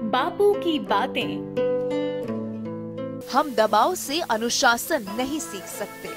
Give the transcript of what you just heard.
बापू की बातें। हम दबाव से अनुशासन नहीं सीख सकते।